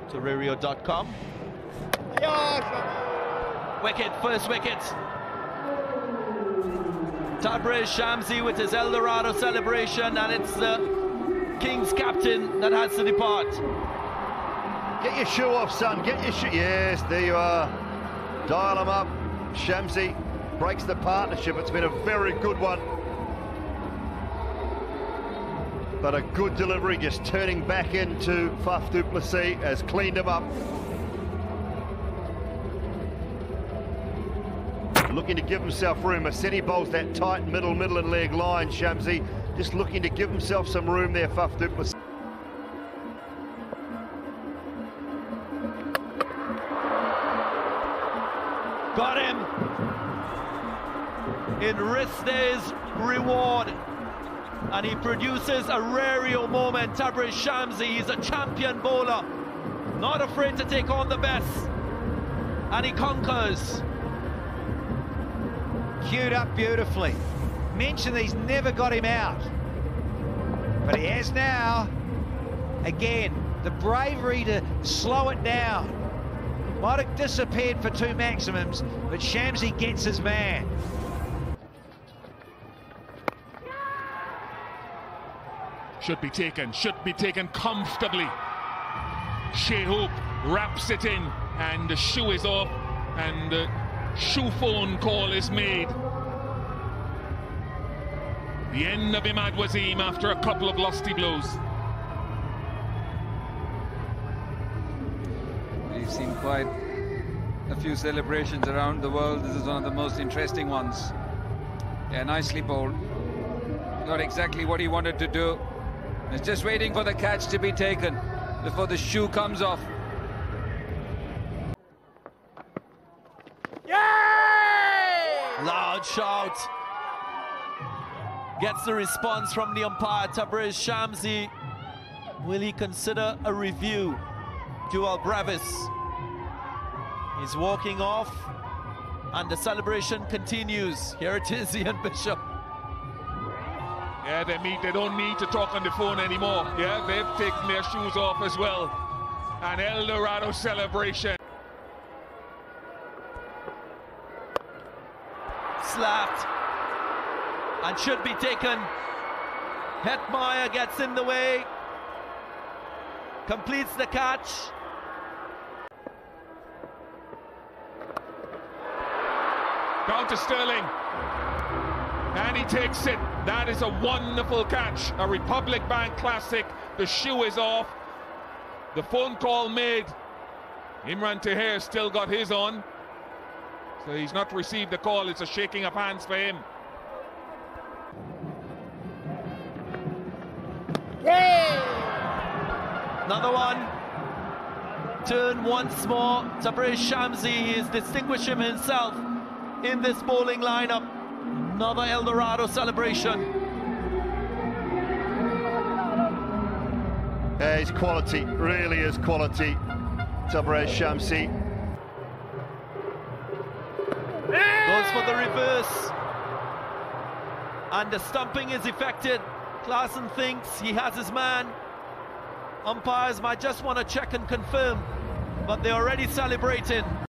Torero.com. Wicket, first wicket. Tabraiz Shamsi with his Eldorado celebration, and it's the Kings captain that has to depart. Get your shoe off, son. Get your shoe. Yes, there you are. Dial him up. Shamsi breaks the partnership. It's been a very good one. But a good delivery, just turning back into Faf du Plessis, has cleaned him up. Looking to give himself room. Massetti bowls that tight middle and leg line, Shamsi. Just looking to give himself some room there, Faf du Plessis. Got him. In Ristey's reward. And he produces a Rario moment. Tabraiz Shamsi, he's a champion bowler. Not afraid to take on the best. And he conquers. Queued up beautifully. Mentioned he's never got him out. But he has now. Again, the bravery to slow it down. Might have disappeared for two maximums, but Shamsi gets his man. Should be taken comfortably. Shai Hope wraps it in, and the shoe is off, and the shoe phone call is made. The end of Imad Wasim after a couple of lusty blows. We've seen quite a few celebrations around the world. This is one of the most interesting ones. Yeah, nicely bowled. Got exactly what he wanted to do. He's just waiting for the catch to be taken before the shoe comes off. Yay! Loud shout. Gets the response from the umpire, Tabraiz Shamsi. Will he consider a review? Joel Brevis. He's walking off, and the celebration continues. Here it is, Ian Bishop. Yeah, they don't need to talk on the phone anymore. Yeah, they've taken their shoes off as well. An Eldorado celebration. Slapped. And should be taken. Hetmeyer gets in the way. Completes the catch. Down to Sterling. And he takes it. That is a wonderful catch. A Republic Bank classic. The shoe is off. The phone call made. Imran Tahir still got his on. So he's not received the call. It's a shaking of hands for him. Yay! Another one. Turn once more. Tabraiz Shamsi is distinguishing himself in this bowling lineup. Another Eldorado celebration. Yeah, he's quality, really is quality. Tabraiz Shamsi. Goes for the reverse. And the stumping is effected. Klaasen thinks he has his man. Umpires might just want to check and confirm, but they're already celebrating.